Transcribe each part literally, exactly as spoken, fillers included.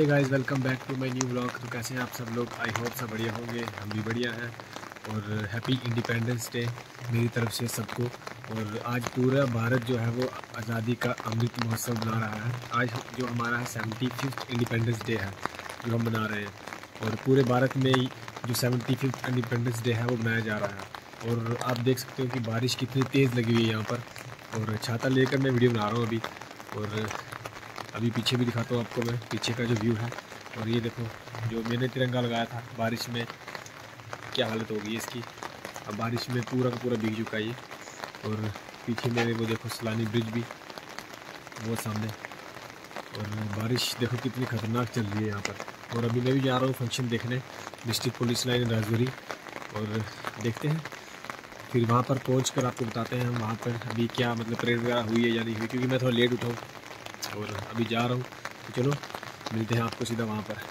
Guys, welcome back to my new vlog. तो कैसे हैं आप सब लोग? आई होप सब बढ़िया होंगे, हम भी बढ़िया हैं। और हैप्पी इंडिपेंडेंस डे मेरी तरफ से सबको। और आज पूरा भारत जो है वो आज़ादी का अमृत महोत्सव मना रहा है। आज जो हमारा है सेवेंटी फिफ्थ इंडिपेंडेंस डे है जो हम मना रहे हैं। और पूरे भारत में जो सेवेंटी फिफ्थ इंडिपेंडेंस डे है वो मनाया जा रहा है। और आप देख सकते हो कि बारिश कितनी तेज़ लगी हुई है यहाँ पर। और छाता लेकर मैं वीडियो बना रहा हूँ अभी। और अभी पीछे भी दिखाता हूँ आपको मैं, पीछे का जो व्यू है। और ये देखो, जो मैंने तिरंगा लगाया था बारिश में, क्या हालत होगी इसकी। अब बारिश में पूरा का पूरा भीग चुका है ये। और पीछे मेरे वो देखो सलानी ब्रिज भी वो सामने। और बारिश देखो कितनी ख़तरनाक चल रही है यहाँ पर। और अभी मैं भी जा रहा हूँ फंक्शन देखने, डिस्ट्रिक्ट पुलिस लाइन राजौरी। और देखते हैं फिर वहाँ पर पहुँच कर आपको बताते हैं हम वहाँ पर अभी क्या मतलब परेड वगैरह हुई है या नहीं हुई, क्योंकि मैं थोड़ा लेट उठा हूँ और अभी जा रहा हूँ। तो चलो मिलते हैं आपको सीधा वहाँ पर।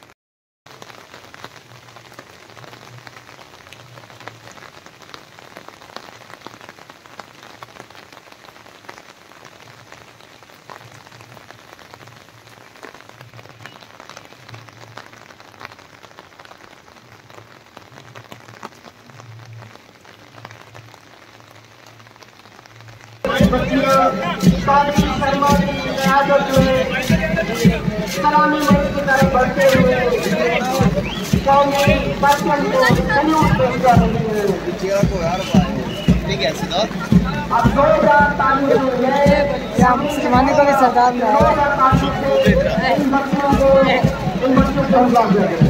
सलामी मंच की तरफ बढ़ते हुए कौमी बच्चन को सैल्यूट पेश कर रही है। अब दो हजार तालीम जमाने को भी सरदार में इन बच्चों को इन बच्चों को हम देंगे।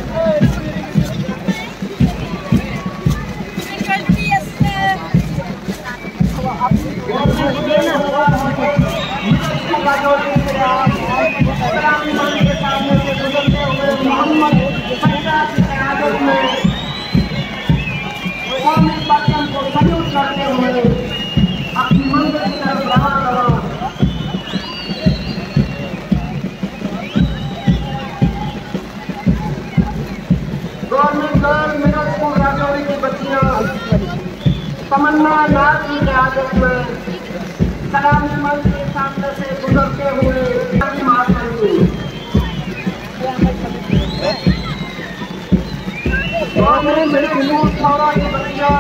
Government girl middle school Rajouri की बच्चियां तमन्ना नाथ की क़यादत में सलामी मंच के सामने से गुजरते हुए मार्च करेंगे। गवर्नमेंट मिडिल स्कूल खौरा की बच्चियां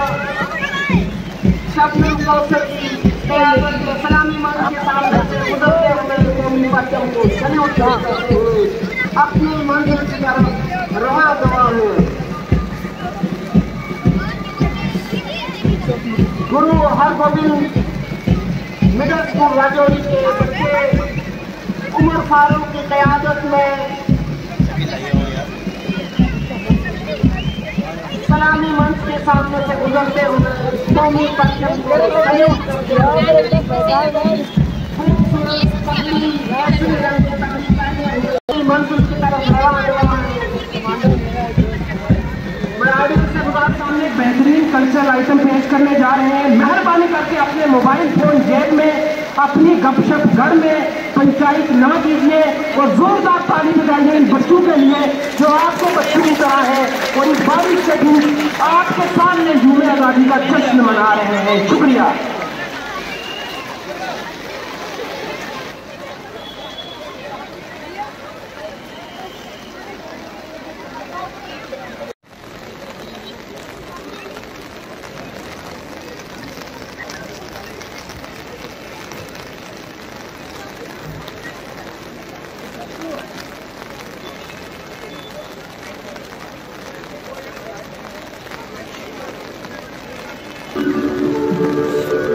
शबनम कौसर की क़यादत में सलामी मंच के सामने से गुजरते हुए कौमी बच्चों को सैल्यूट करते हुए अपनी मंजिल की तरफ रवाना दवा है। गुरु हरगोविंद मिडिल स्कूल राजौरी के बच्चे उमर फारूक की क़यादत में सलामी मंच के सामने से गुजरते हुए कौमी परचम को सैल्यूट करते हुए मंजिल की तरफ रवाना सामने बेहतरीन कल्चरल आइटम पेश करने जा रहे हैं। मेहरबानी करके अपने मोबाइल फोन जेब में अपनी गपशप घर में पंचायत ना कीजिए और जोरदार ताली बजाइए इन बच्चों के लिए जो आपको बच्चों की तरह है और इस बारिश के दिन आपके सामने झूमे आज़ादी का जश्न मना रहे हैं। शुक्रिया। Thank you.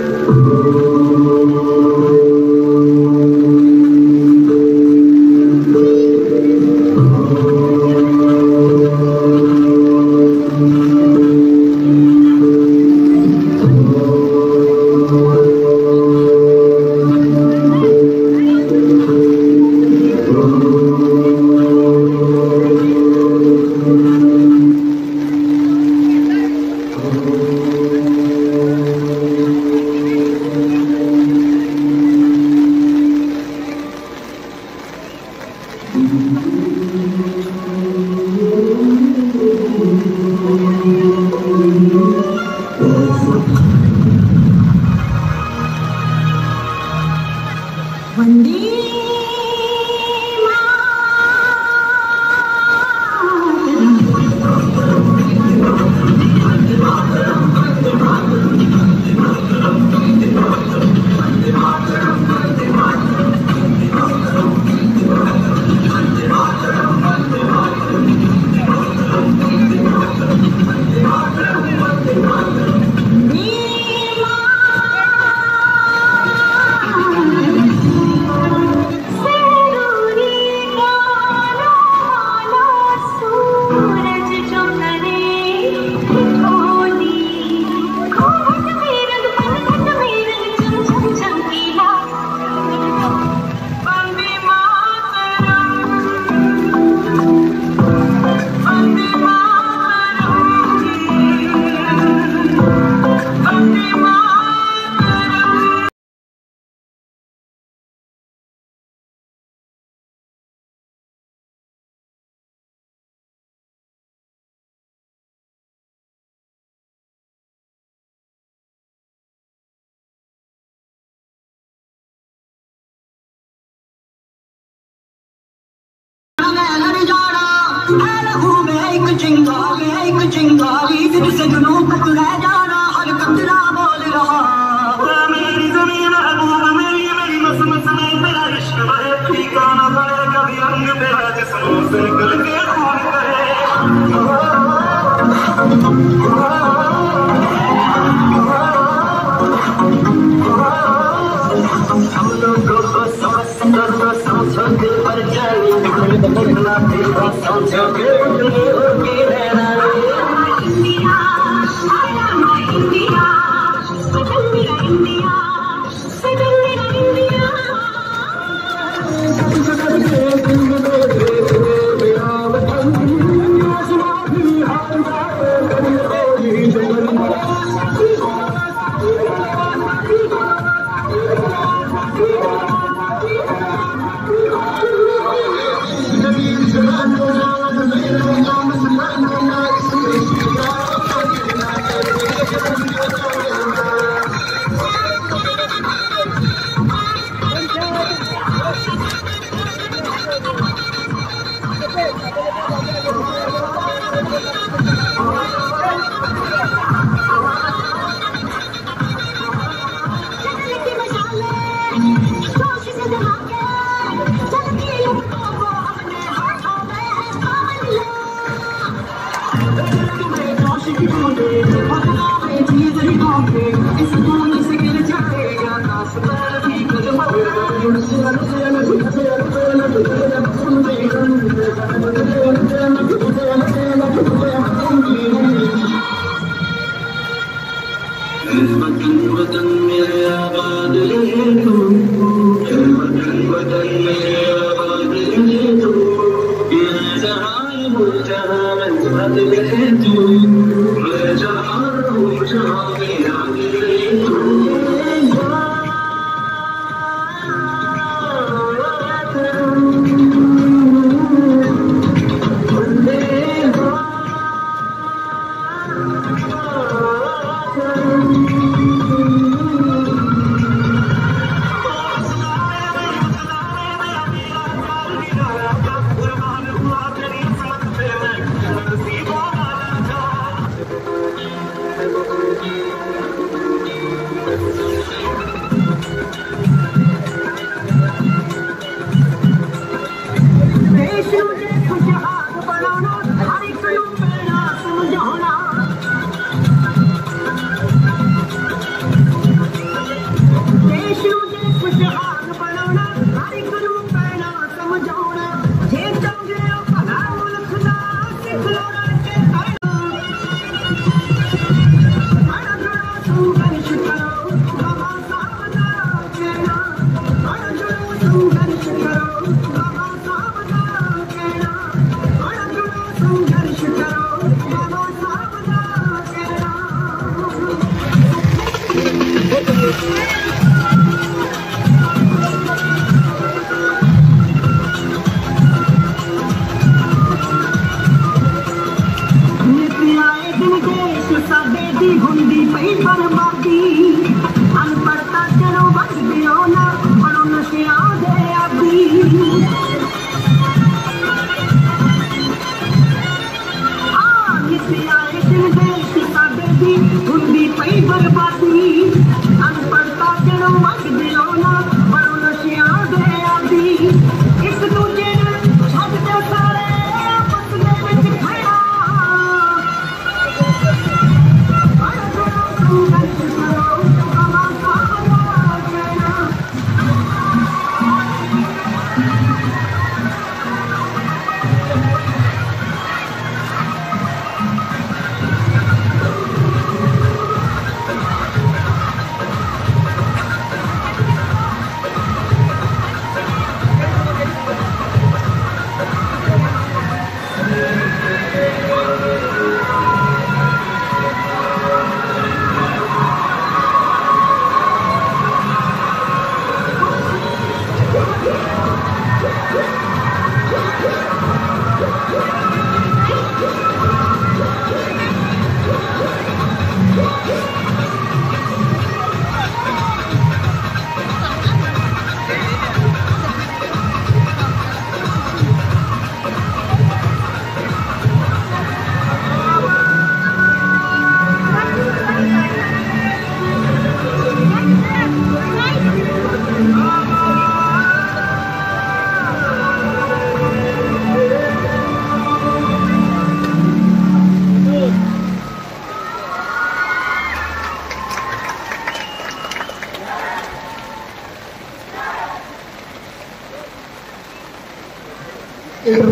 चिंगारी दिल सजनों तक रह जाना हर कतरा बोल रहा मेरी ज़मीन महबूब मेरी मेरी नस नस में तेरा इश्क बहे ठिकाना पड़े कभी अंग तेरा जिस्मों से गल के खून करे हम लोगों को समझ समझो समझो दिल पर जाए कितना तेरा समझो के रहना वतन मेरे आबाद रहे तू वतन वतन मेरे आबाद रहे तू ये जहां वो जहां में साथ रहे तू मैं जहां हूँ जहां में याद रहे तू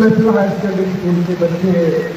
इंटरनेशनल हायर सेकेंडरी स्कूल के बच्चे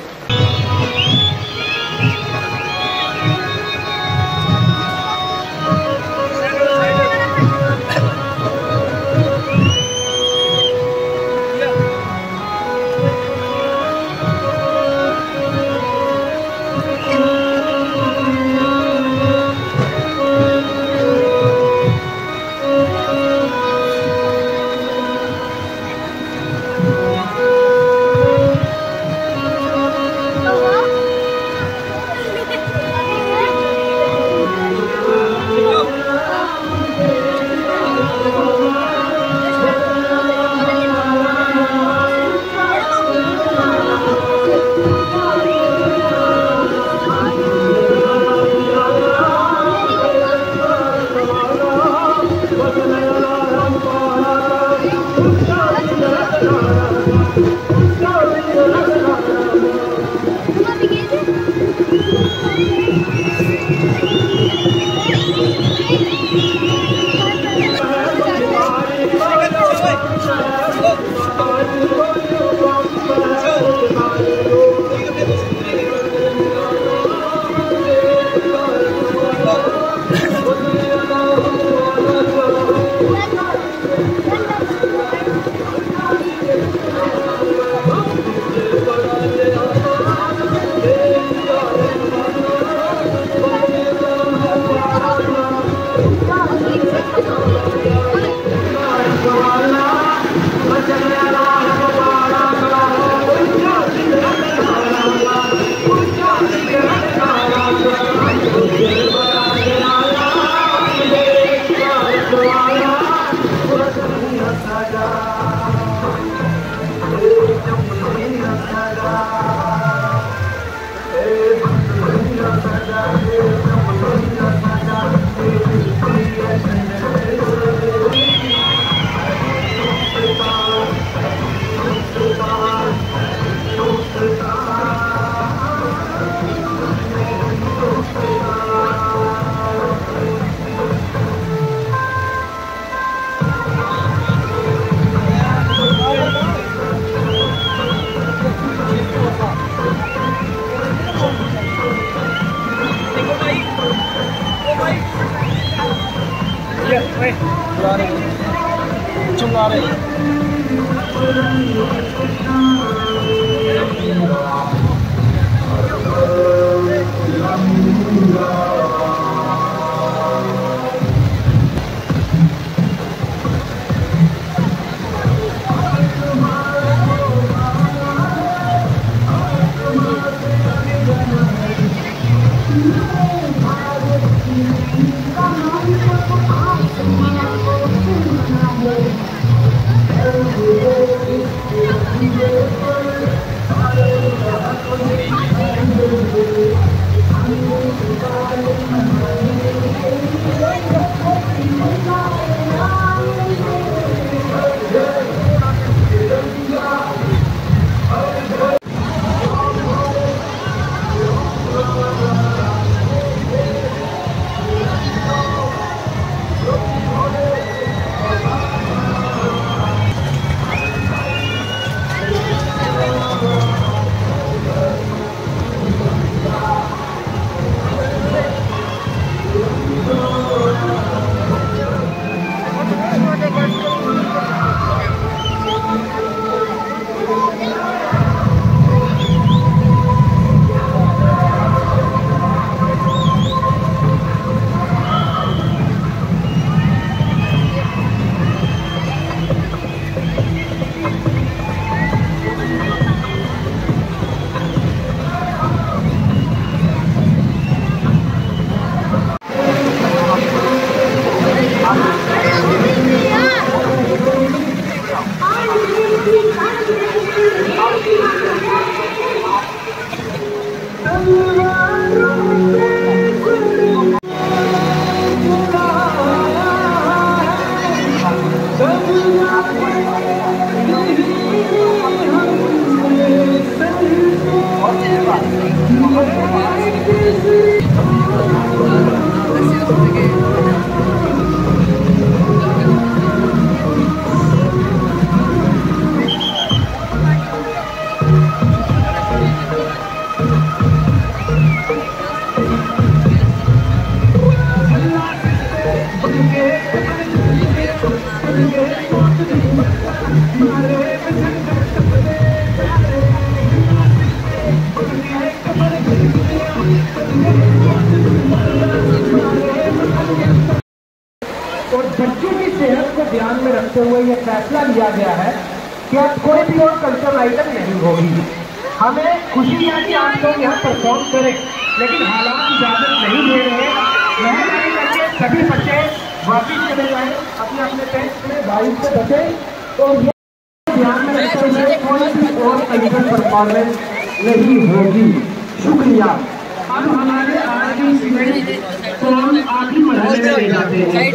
और बच्चों की सेहत को ध्यान में रखते हुए यह फैसला लिया गया है कि अब कोई भी और कल्चरल आइटम नहीं होगी। हमें खुशी है कि आप लोग यहाँ परफॉर्म करें, लेकिन हालात इजाजत नहीं दे रहे। मेहरबानी करके सभी बच्चे वापिस चले जाएं अपने अपने टेंट में, बारिश से बचें और ध्यान में रखते हुए कोई भी और कल्चरल परफॉर्मेंस नहीं होगी। शुक्रिया। अब हमारे आज की इवेंट को हम आखिरी मरहले में ले जाते हैं।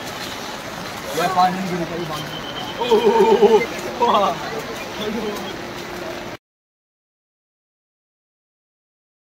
पानी